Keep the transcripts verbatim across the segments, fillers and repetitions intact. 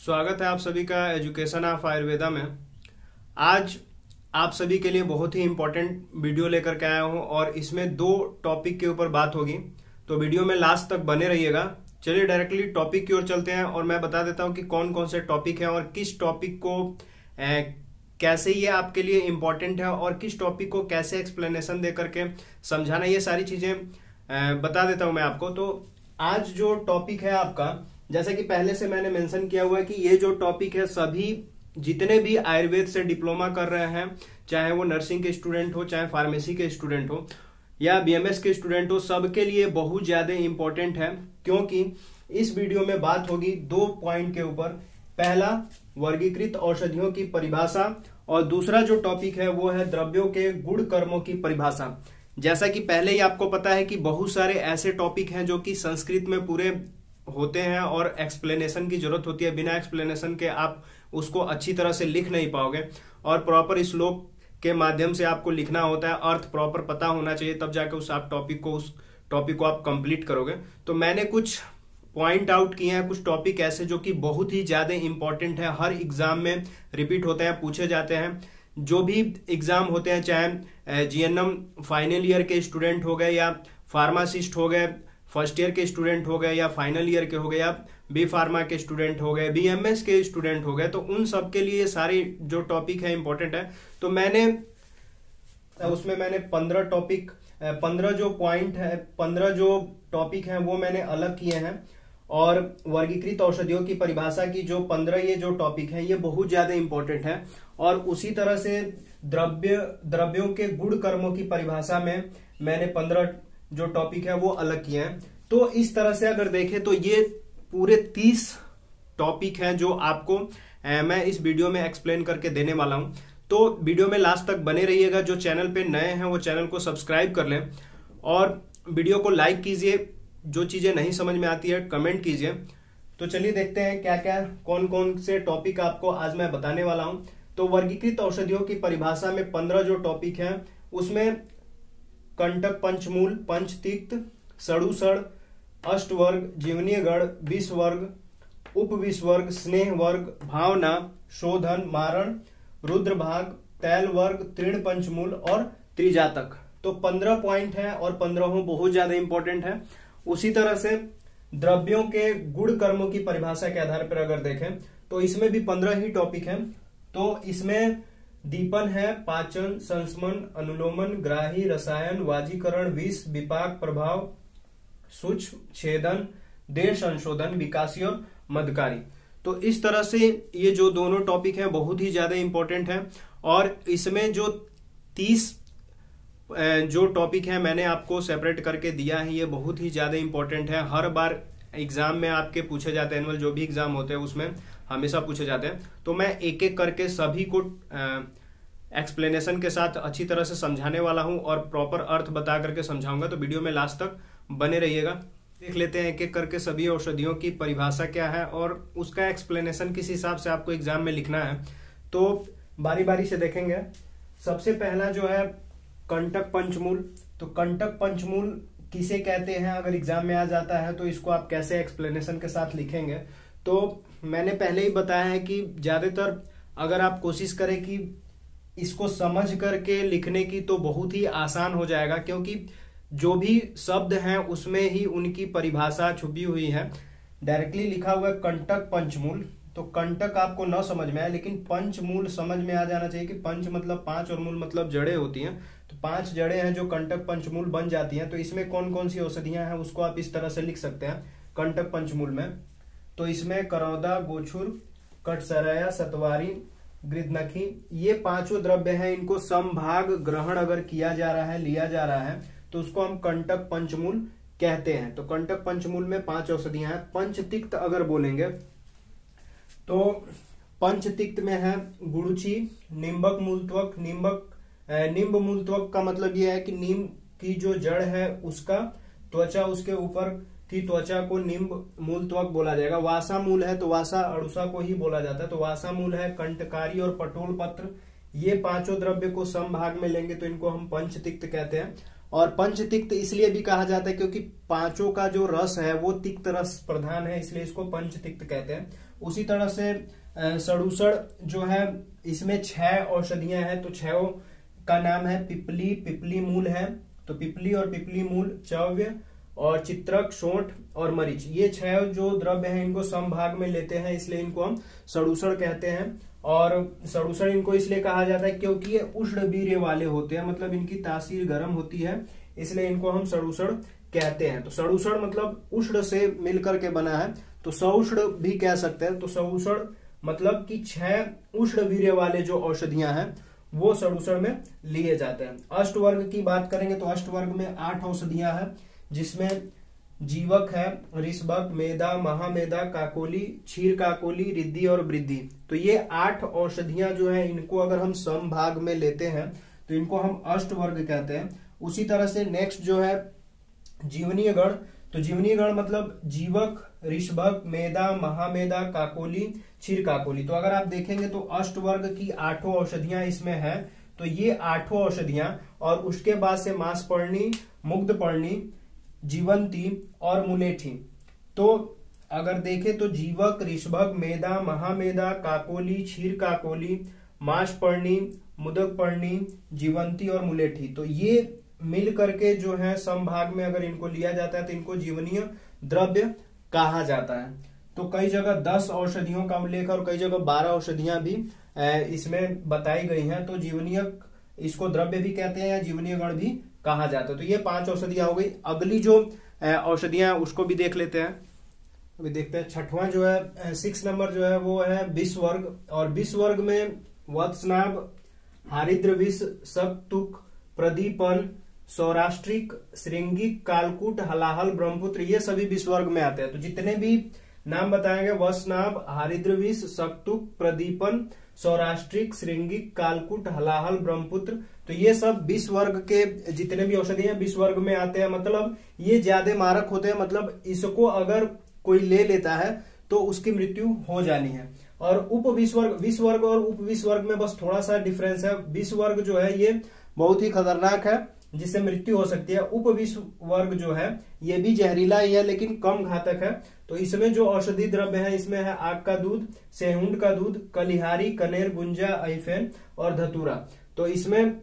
स्वागत है आप सभी का एजुकेशन ऑफ आयुर्वेदा में। आज आप सभी के लिए बहुत ही इंपॉर्टेंट वीडियो लेकर के आया हूं और इसमें दो टॉपिक के ऊपर बात होगी, तो वीडियो में लास्ट तक बने रहिएगा। चलिए डायरेक्टली टॉपिक की ओर चलते हैं और मैं बता देता हूं कि कौन कौन से टॉपिक हैं और किस टॉपिक को ए, कैसे ये आपके लिए इंपॉर्टेंट है और किस टॉपिक को कैसे एक्सप्लेनेशन दे करके समझाना, ये सारी चीजें बता देता हूं मैं आपको। तो आज जो टॉपिक है आपका, जैसा कि पहले से मैंने मेंशन किया हुआ है कि ये जो टॉपिक है सभी जितने भी आयुर्वेद से डिप्लोमा कर रहे हैं, चाहे वो नर्सिंग के स्टूडेंट हो, चाहे फार्मेसी के स्टूडेंट हो या बीएमएस के स्टूडेंट हो, सबके लिए बहुत ज्यादा इंपॉर्टेंट है, क्योंकि इस वीडियो में बात होगी दो पॉइंट के ऊपर। पहला, वर्गीकृत औषधियों की परिभाषा, और दूसरा जो टॉपिक है वो है द्रव्यों के गुण कर्मों की परिभाषा। जैसा कि पहले ही आपको पता है कि बहुत सारे ऐसे टॉपिक हैं जो कि संस्कृत में पूरे होते हैं और एक्सप्लेनेशन की जरूरत होती है। बिना एक्सप्लेनेशन के आप उसको अच्छी तरह से लिख नहीं पाओगे और प्रॉपर श्लोक के माध्यम से आपको लिखना होता है, अर्थ प्रॉपर पता होना चाहिए, तब जाके उस आप टॉपिक को उस टॉपिक को आप कंप्लीट करोगे। तो मैंने कुछ पॉइंट आउट किए हैं, कुछ टॉपिक ऐसे जो कि बहुत ही ज्यादा इंपॉर्टेंट है, हर एग्जाम में रिपीट होते हैं, पूछे जाते हैं। जो भी एग्जाम होते हैं, चाहे जीएनएम फाइनल ईयर के स्टूडेंट हो गए या फार्मासिस्ट हो गए, फर्स्ट ईयर के स्टूडेंट हो गए या फाइनल ईयर के हो गए या बी फार्मा के स्टूडेंट हो गए, बीएमएस के स्टूडेंट हो गए, तो उन सब के लिए सारे जो टॉपिक है इंपॉर्टेंट है। तो मैंने उसमें मैंने पंद्रह टॉपिक पंद्रह जो पॉइंट है पंद्रह जो टॉपिक हैं वो मैंने अलग किए हैं, और वर्गीकृत औषधियों की परिभाषा की जो पंद्रह ये जो टॉपिक है ये बहुत ज्यादा इंपॉर्टेंट है। और उसी तरह से द्रव्य द्रव्यों के गुण कर्मों की परिभाषा में मैंने पंद्रह जो टॉपिक है वो अलग किए हैं। तो इस तरह से अगर देखें तो ये पूरे तीस टॉपिक हैं जो आपको ए, मैं इस वीडियो में एक्सप्लेन करके देने वाला हूं। तो वीडियो में लास्ट तक बने रहिएगा। जो चैनल पे नए हैं वो चैनल को सब्सक्राइब कर लें और वीडियो को लाइक कीजिए। जो चीजें नहीं समझ में आती है कमेंट कीजिए। तो चलिए देखते हैं क्या क्या कौन कौन से टॉपिक आपको आज मैं बताने वाला हूं। तो वर्गीकृत औषधियों की परिभाषा में पंद्रह जो टॉपिक हैं उसमें कंटक, पंचमूल, पंचतिक्त, सड़ुसड़, अष्टवर्ग, जीवनीय गण, विषवर्ग, उपविषवर्ग, स्नेह वर्ग, भावना, शोधन, मारण, रुद्रभाग, तैल वर्ग, तृण पंचमूल और त्रिजातक। तो पंद्रह पॉइंट है और पंद्रहों बहुत ज्यादा इंपॉर्टेंट है। उसी तरह से द्रव्यों के गुण कर्मों की परिभाषा के आधार पर अगर देखें तो इसमें भी पंद्रह ही टॉपिक हैं। तो इसमें दीपन है, पाचन, संस्मन, अनुलोमन, ग्राही, रसायन, वाजीकरण, विष, विपाक, प्रभाव, सूक्ष्म, छेदन, देह संशोधन, विकासी और मदकारी। तो इस तरह से ये जो दोनों टॉपिक हैं बहुत ही ज्यादा इंपॉर्टेंट है। और इसमें जो तीस जो टॉपिक है मैंने आपको सेपरेट करके दिया है, ये बहुत ही ज्यादा इंपॉर्टेंट है। हर बार एग्जाम में आपके पूछे जाते हैं, एनुअल जो भी एग्जाम होते हैं उसमें हमेशा पूछे जाते हैं। तो मैं एक एक करके सभी को एक्सप्लेनेशन के साथ अच्छी तरह से समझाने वाला हूं और प्रॉपर अर्थ बता करके समझाऊंगा। तो वीडियो में लास्ट तक बने रहिएगा। देख लेते हैं एक एक करके सभी औषधियों की परिभाषा क्या है और उसका एक्सप्लेनेशन किस हिसाब से आपको एग्जाम में लिखना है। तो बारी बारी से देखेंगे। सबसे पहला जो है कंटक पंचमूल। तो कंटक पंचमूल किसे कहते हैं, अगर एग्जाम में आ जाता है तो इसको आप कैसे एक्सप्लेनेशन के साथ लिखेंगे। तो मैंने पहले ही बताया है कि ज्यादातर अगर आप कोशिश करें कि इसको समझ करके लिखने की तो बहुत ही आसान हो जाएगा, क्योंकि जो भी शब्द हैं उसमें ही उनकी परिभाषा छुपी हुई है। डायरेक्टली लिखा हुआ है कंटक पंचमूल, तो कंटक आपको न समझ में आए लेकिन पंचमूल समझ में आ जाना चाहिए कि पंच मतलब पांच और मूल मतलब जड़ें होती हैं। तो पांच जड़ें हैं जो कंटक पंचमूल बन जाती हैं। तो इसमें कौन कौन सी औषधियां हैं उसको आप इस तरह से लिख सकते हैं कंटक पंचमूल में। तो इसमें करौदा, गोछुर, कटसराया, सतवारी, गृधनखी, ये पांचों द्रव्य हैं। इनको समभाग ग्रहण अगर किया जा रहा है, लिया जा रहा है, तो उसको हम कंटक पंचमूल कहते हैं। तो कंटक पंचमूल में पांच औषधियां हैं। पंचतिक्त अगर बोलेंगे तो पंचतिक्त में है गुड़ुची, निम्बक मूलत्वक। निम्बक निम्ब मूलत्वक का मतलब यह है कि नीम की जो जड़ है उसका त्वचा, उसके ऊपर की त्वचा को निम्ब मूलत्वक बोला जाएगा। वासा मूल है तो वासा अड़ुसा को ही बोला जाता है। तो वासा मूल है, कंटकारी और पटोल पत्र, ये पांचों द्रव्य को समभाग में लेंगे तो इनको हम पंचतिक्त कहते हैं। और पंचतिक्त इसलिए भी कहा जाता है क्योंकि पांचों का जो रस है वो तिक्त रस प्रधान है, इसलिए इसको पंचतिक्त कहते हैं। उसी तरह से षडूषण जो है इसमें छह औषधियां हैं, तो छह का नाम है पिपली, पिपली मूल है, तो पिपली और पिपली मूल, चव्य और चित्रक, सोंठ और मरीच, ये छह जो द्रव्य हैं इनको समभाग में लेते हैं, इसलिए इनको हम षडूषण कहते हैं। और षडूषण इनको इसलिए कहा जाता है क्योंकि ये उष्ण वीर्य वाले होते हैं, मतलब इनकी तासीर गर्म होती है, इसलिए इनको हम षडूषण कहते हैं। तो षडूषण मतलब उष्ण से मिलकर के बना है, तो सौष्ण भी कह सकते हैं। तो सौषण मतलब कि छह उष्ण वीर्य वाले जो औषधियां हैं वो षडूषण में लिए जाते हैं। अष्टवर्ग की बात करेंगे तो अष्टवर्ग में आठ औषधियां हैं, जिसमें जीवक है, ऋषभक, मेधा, महामेधा, काकोली, क्षीर काकोली, रिद्धि और वृद्धि। तो ये आठ औषधियां जो है इनको अगर हम समभाग में लेते हैं तो इनको हम अष्टवर्ग कहते हैं। उसी तरह से नेक्स्ट जो है जीवनीय गण, तो जीवनीय गण मतलब जीवक, ऋषभक, मेधा, महामेधा, काकोली, क्षीर काकोली। तो अगर आप देखेंगे तो अष्टवर्ग की आठों औषधियां इसमें है, तो ये आठों औषधियां, और उसके बाद से मांसपर्णी, मुग्धपर्णी, जीवंती और मुलेठी। तो अगर देखें तो जीवक, ऋषभक, मेधा, महामेधा, काकोली, क्षीर काकोली, मांसपर्णी, मुदकपर्णी, जीवंती और मुलेठी, तो ये मिल करके जो है समभाग में अगर इनको लिया जाता है तो इनको जीवनीय द्रव्य कहा जाता है। तो कई जगह दस औषधियों का उल्लेख और कई जगह बारह औषधियां भी इसमें बताई गई हैं, तो जीवनीय इसको द्रव्य भी कहते हैं या जीवनीय गण भी कहा जाता है। तो ये पांच औषधियां हो गई। अगली जो औषधियां उसको भी देख लेते हैं। अभी देखते हैं छठवां जो है, सिक्स नंबर जो है वो है विषवर्ग, और विषवर्ग में वत्सनाभ, हारिद्र विष, शक्तुक, प्रदीपन, सौराष्ट्रिक, श्रृंगिक, कालकूट, हलाहल, ब्रह्मपुत्र, ये सभी विषवर्ग में आते हैं। तो जितने भी नाम बताए गए, वत्सनाभ, हारिद्र विष, शक्तुक, प्रदीपन, सौराष्ट्रिक, श्रृंगिक, कालकूट, हलाहल, ब्रह्मपुत्र, तो ये सब विष वर्ग के जितने भी औषधि हैं विष वर्ग में आते हैं। मतलब ये ज्यादा मारक होते हैं, मतलब इसको अगर कोई ले लेता है तो उसकी मृत्यु हो जानी है। और उप विष वर्ग, विष वर्ग और उप विष वर्ग में बस थोड़ा सा डिफरेंस है। विष वर्ग जो है ये बहुत ही खतरनाक है, जिससे मृत्यु हो सकती है। उप विष वर्ग जो है ये भी जहरीला ही है लेकिन कम घातक है। तो इसमें जो औषधि द्रव्य है इसमें है आग का दूध, सेहुंड का दूध, कलिहारी, कनेर, गुंजा, अइफेन और धतूरा। तो इसमें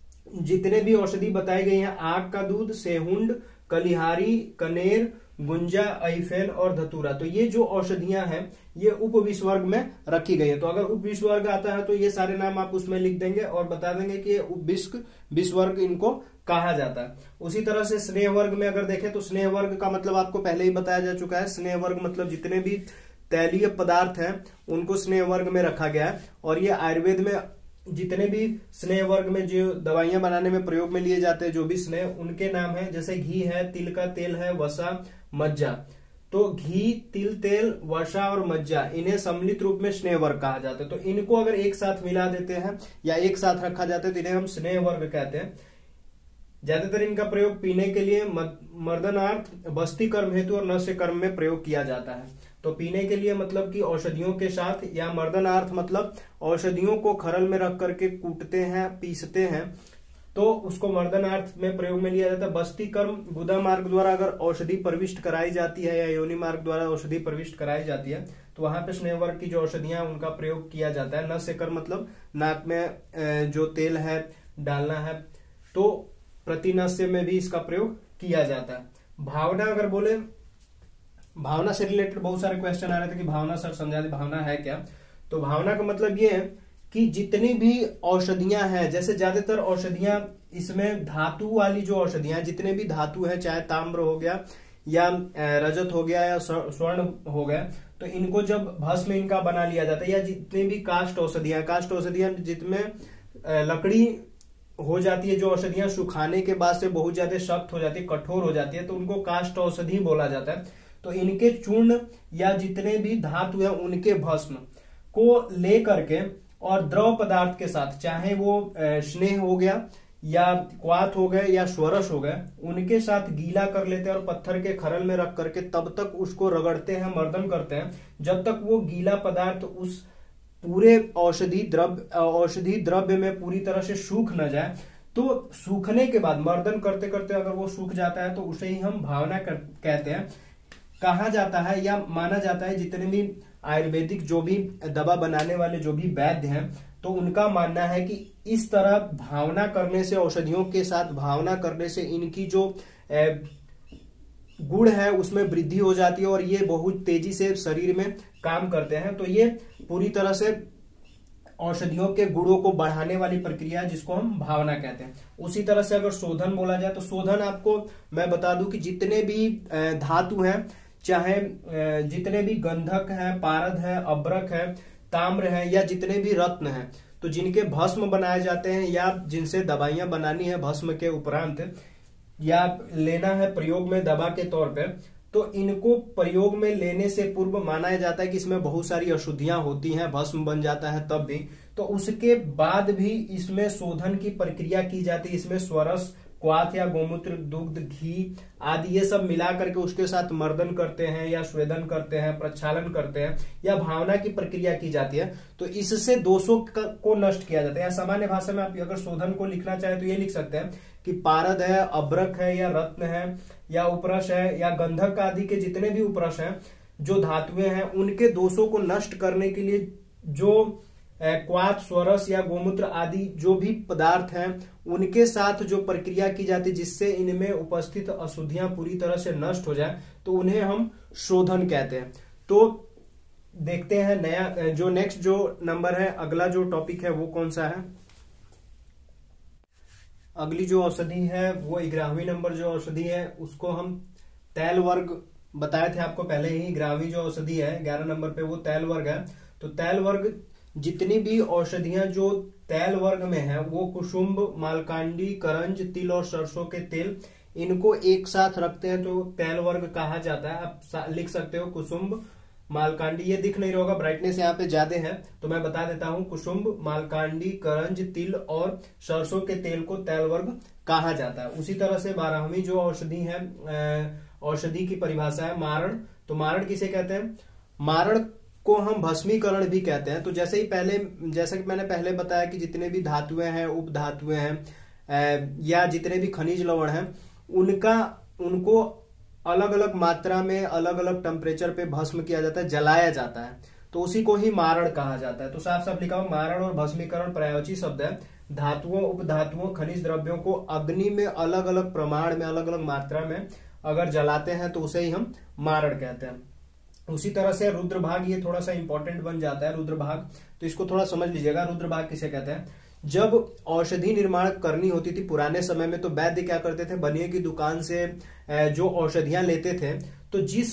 जितने भी औषधि बताई गई हैं, आग का दूध, सेहुंड, कलिहारी, कनेर, गुंजा, अइफेन और धतूरा, तो ये जो औषधियां हैं ये उप विष वर्ग में रखी गई है। तो अगर उप विष वर्ग आता है तो ये सारे नाम आप उसमें लिख देंगे और बता देंगे कि उप विष वर्ग इनको कहा जाता है। उसी तरह से स्नेह वर्ग में अगर देखें तो स्नेह वर्ग का मतलब आपको पहले ही बताया जा चुका है। स्नेह वर्ग मतलब जितने भी तैलीय पदार्थ हैं उनको स्नेह वर्ग में रखा गया है। और ये आयुर्वेद में जितने भी स्नेह वर्ग में जो दवाइयां बनाने में प्रयोग में लिए जाते हैं, जो भी स्नेह, उनके नाम है, जैसे घी है, तिल का तेल है, वसा, मज्जा। तो घी, तिल तेल, वसा और मज्जा, इन्हें सम्मिलित रूप में स्नेह वर्ग कहा जाता है। तो इनको अगर एक साथ मिला देते हैं या एक साथ रखा जाता है तो इन्हें हम स्नेह वर्ग कहते हैं। ज्यादातर इनका प्रयोग पीने के लिए, मर्दनार्थ, बस्ती कर्म हेतु और नस्य कर्म में प्रयोग किया जाता है। तो पीने के लिए मतलब कि औषधियों के साथ, या मर्दनार्थ मतलब औषधियों को खरल में रख करके कूटते हैं, पीसते हैं, तो उसको मर्दनार्थ में प्रयोग में लिया जाता है। बस्ती कर्म, गुदा मार्ग द्वारा अगर औषधि प्रविष्ट कराई जाती है या योनि मार्ग द्वारा औषधि प्रविष्ट कराई जाती है तो वहां पे स्नेह वर्ग की जो औषधियां उनका प्रयोग किया जाता है। नस्य कर्म मतलब नाक में जो तेल है डालना है, तो प्रतिनस्य में भी इसका प्रयोग किया जाता है। भावना अगर बोले, भावना से रिलेटेड बहुत सारे क्वेश्चन आ रहे थे कि भावना सर समझा दे, भावना है क्या। तो भावना का मतलब ये है कि जितनी भी औषधियां हैं, जैसे ज्यादातर औषधियां इसमें धातु वाली जो औषधियां, जितने भी धातु है, चाहे ताम्र हो गया या रजत हो गया या स्वर्ण हो गया, तो इनको जब भस्म इनका बना लिया जाता है, या जितनी भी काष्ठ औषधियां, काष्ठ औषधियां जितने लकड़ी हो जाती है, जो औषधियां सुखाने के बाद से बहुत ज्यादा सख्त हो जाती है, कठोर हो जाती है, तो उनको काष्ठ औषधि बोला जाता है। तो इनके चूर्ण या जितने भी धातु है उनके भस्म को ले करके और द्रव पदार्थ के साथ, चाहे वो स्नेह हो गया या क्वाथ हो गए या स्वरस हो गए, उनके साथ गीला कर लेते हैं और पत्थर के खरल में रख करके तब तक उसको रगड़ते हैं, मर्दन करते हैं, जब तक वो गीला पदार्थ उस पूरे औषधि द्रव्य औषधि द्रव्य में पूरी तरह से सूख न जाए। तो सूखने के बाद मर्दन करते करते अगर वो सूख जाता है तो उसे ही हम भावना कहते हैं। कहा जाता है या माना जाता है, जितने भी आयुर्वेदिक जो भी दवा बनाने वाले जो भी वैद्य हैं, तो उनका मानना है कि इस तरह भावना करने से, औषधियों के साथ भावना करने से इनकी जो गुण है उसमें वृद्धि हो जाती है और ये बहुत तेजी से शरीर में काम करते हैं। तो ये पूरी तरह से औषधियों के गुणों को बढ़ाने वाली प्रक्रिया है, जिसको हम भावना कहते हैं। उसी तरह से अगर शोधन बोला जाए तो शोधन आपको मैं बता दूं कि जितने भी धातु हैं, चाहे जितने भी गंधक हैं, पारद है, अब्रक है, ताम्र है, या जितने भी रत्न हैं, तो जिनके भस्म बनाए जाते हैं या जिनसे दवाइयां बनानी है भस्म के उपरांत या लेना है प्रयोग में दवा के तौर पर, तो इनको प्रयोग में लेने से पूर्व माना जाता है कि इसमें बहुत सारी अशुद्धियां होती हैं, भस्म बन जाता है तब भी, तो उसके बाद भी इसमें शोधन की प्रक्रिया की जाती है। इसमें स्वरस, क्वाथ या गोमूत्र, दुग्ध, घी आदि ये सब मिला करके उसके साथ मर्दन करते हैं या स्वेदन करते हैं, प्रक्षालन करते हैं या भावना की प्रक्रिया की जाती है। तो इससे दोषों को नष्ट किया जाता है। या सामान्य भाषा में आप अगर शोधन को लिखना चाहे तो ये लिख सकते हैं कि पारद है, अब्रक है या रत्न है या उपरस है या गंधक आदि के जितने भी उपरस हैं, जो धातुएं हैं, उनके दोषों को नष्ट करने के लिए जो क्वाथ, स्वरस या गोमूत्र आदि जो भी पदार्थ हैं उनके साथ जो प्रक्रिया की जाती है जिससे इनमें उपस्थित अशुद्धियां पूरी तरह से नष्ट हो जाए, तो उन्हें हम शोधन कहते हैं। तो देखते हैं नया जो नेक्स्ट जो नंबर है, अगला जो टॉपिक है वो कौन सा है। अगली जो औषधि है वो ग्यारहवीं नंबर जो औषधि है उसको हम तैल वर्ग बताए थे आपको पहले ही। ग्यारहवीं जो औषधि है ग्यारह नंबर पे वो तैल वर्ग है। तो तैल वर्ग जितनी भी औषधियां जो तैल वर्ग में है वो कुसुम्ब, मालकांडी, करंज, तिल और सरसों के तेल, इनको एक साथ रखते हैं तो तैल वर्ग कहा जाता है। आप लिख सकते हो कुसुम्ब, मालकांडी, ये दिख नहीं रहा होगा, ब्राइटनेस यहाँ पे ज्यादा है तो मैं बता देता हूँ। कुसुम्ब, मालकांडी, करंज, तिल और सरसों के तेल को तैल वर्ग कहा जाता है। उसी तरह से बारहवीं जो औषधि है, औषधि की परिभाषा है मारण। तो मारण किसे कहते हैं? मारण को हम भस्मीकरण भी कहते हैं। तो जैसे ही पहले जैसा कि मैंने पहले बताया कि जितने भी धातुएं हैं, उप धातुएं हैं या जितने भी खनिज लवण हैं, उनका उनको अलग अलग मात्रा में अलग अलग टेम्परेचर पे भस्म किया जाता है, जलाया जाता है, तो उसी को ही मारण कहा जाता है। तो साफ साफ लिखा हो, मारण और भस्मीकरण पर्यायवाची शब्द है। धातुओं, उपधातुओं, खनिज द्रव्यों को अग्नि में अलग अलग प्रमाण में, अलग अलग मात्रा में अगर जलाते हैं तो उसे ही हम मारण कहते हैं। उसी तरह से रुद्रभाग, ये थोड़ा सा इंपॉर्टेंट बन जाता है रुद्रभाग, तो इसको थोड़ा समझ लीजिएगा। रुद्रभाग किसे कहते हैं? जब औषधि निर्माण करनी होती थी पुराने समय में, तो वैद्य क्या करते थे, बनिए की दुकान से जो औषधियां लेते थे, तो जिस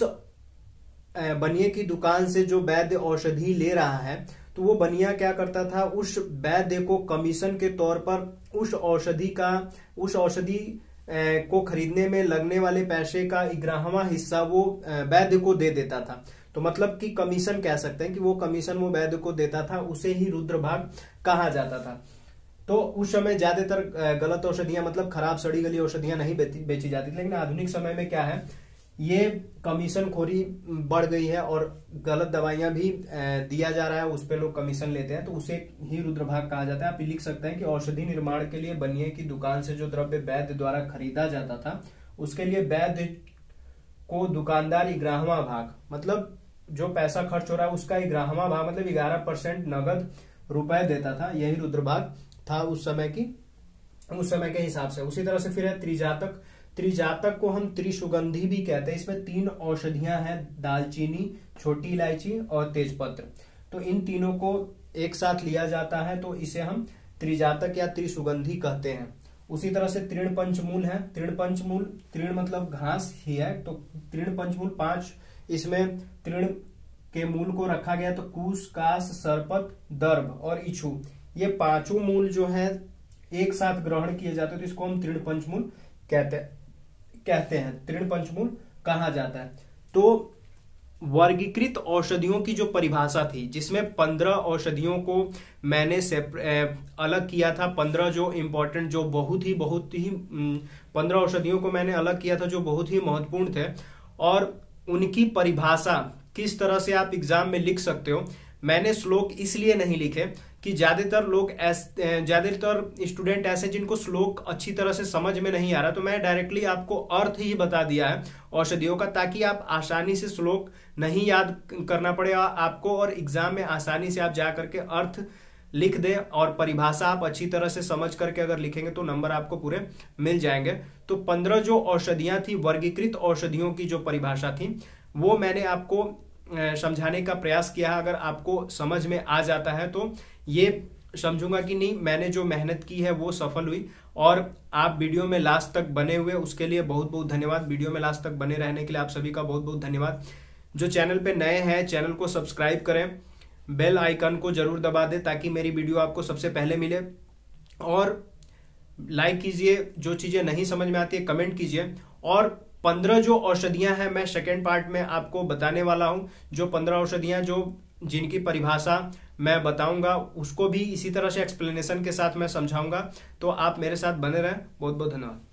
बनिए की दुकान से जो वैद्य औषधि ले रहा है, तो वो बनिया क्या करता था, उस वैद्य को कमीशन के तौर पर उस औषधि का उस औषधि को खरीदने में लगने वाले पैसे का ग्यारहवां हिस्सा वो वैद्य को दे देता था। तो मतलब कि कमीशन कह सकते हैं कि वो कमीशन वो वैद्य को देता था, उसे ही रुद्रभाग कहा जाता था। तो उस समय ज्यादातर गलत औषधियां, मतलब खराब सड़ी गली औषधियां नहीं बेची जाती थी, लेकिन आधुनिक समय में क्या है, ये कमीशन खोरी बढ़ गई है और गलत दवाइयां भी दिया जा रहा है, उस पे लोग कमीशन लेते हैं, तो उसे ही रुद्रभाग कहा जाता है। आप लिख सकते हैं कि औषधि निर्माण के लिए बनिए की दुकान से जो द्रव्य वैद्य द्वारा खरीदा जाता था, उसके लिए वैद्य को दुकानदार ग्यारहवां भाग, मतलब जो पैसा खर्च हो रहा है उसका ग्यारहवां भाग, मतलब ग्यारह परसेंट नगद रुपए देता था। यही रुद्रभाग था उस समय की उस समय के हिसाब से। उसी तरह से फिर है त्रिजातक। त्रिजातक को हम त्रिसुगंधी भी कहते हैं। इसमें तीन औषधियां हैं, दालचीनी, छोटी इलायची और तेजपत्र। तो इन तीनों को एक साथ लिया जाता है, तो इसे हम त्रिजातक या त्रिसुगंधी कहते हैं। उसी तरह से तृण पंचमूल है। तृण पंचमूल, तृण मतलब घास ही है, तो तृण पंचमूल पांच, इसमें तृण के मूल को रखा गया, तो कूस, कास, सरपत, दर्भ और इच्छू, ये पांचों मूल जो है एक साथ ग्रहण किए जाते हैं, तो इसको हम तृण पंचमूल कहते हैं कहते हैं तृण पंचमूल कहा जाता है। तो वर्गीकृत औषधियों की जो परिभाषा थी, जिसमें पंद्रह औषधियों को मैंने अलग किया था, पंद्रह जो इंपॉर्टेंट, जो बहुत ही बहुत ही पंद्रह औषधियों को मैंने अलग किया था जो बहुत ही महत्वपूर्ण थे, और उनकी परिभाषा किस तरह से आप एग्जाम में लिख सकते हो। मैंने श्लोक इसलिए नहीं लिखे कि ज्यादातर लोग ऐसे ज्यादातर स्टूडेंट ऐसे जिनको श्लोक अच्छी तरह से समझ में नहीं आ रहा, तो मैं डायरेक्टली आपको अर्थ ही बता दिया है औषधियों का, ताकि आप आसानी से श्लोक नहीं याद करना पड़े आपको, और एग्जाम में आसानी से आप जा करके अर्थ लिख दे और परिभाषा आप अच्छी तरह से समझ करके अगर लिखेंगे तो नंबर आपको पूरे मिल जाएंगे। तो पंद्रह जो औषधियां थी, वर्गीकृत औषधियों की जो परिभाषा थी, वो मैंने आपको समझाने का प्रयास किया है। अगर आपको समझ में आ जाता है तो ये समझूंगा कि नहीं, मैंने जो मेहनत की है वो सफल हुई। और आप वीडियो में लास्ट तक बने हुए, उसके लिए बहुत बहुत धन्यवाद। वीडियो में लास्ट तक बने रहने के लिए आप सभी का बहुत बहुत धन्यवाद। जो चैनल पे नए हैं, चैनल को सब्सक्राइब करें, बेल आइकन को जरूर दबा दें ताकि मेरी वीडियो आपको सबसे पहले मिले, और लाइक कीजिए। जो चीजें नहीं समझ में आती है कमेंट कीजिए। और पंद्रह जो औषधियां हैं मैं सेकेंड पार्ट में आपको बताने वाला हूं। जो पंद्रह औषधियां जो जिनकी परिभाषा मैं बताऊंगा, उसको भी इसी तरह से एक्सप्लेनेशन के साथ मैं समझाऊंगा। तो आप मेरे साथ बने रहें। बहुत बहुत धन्यवाद।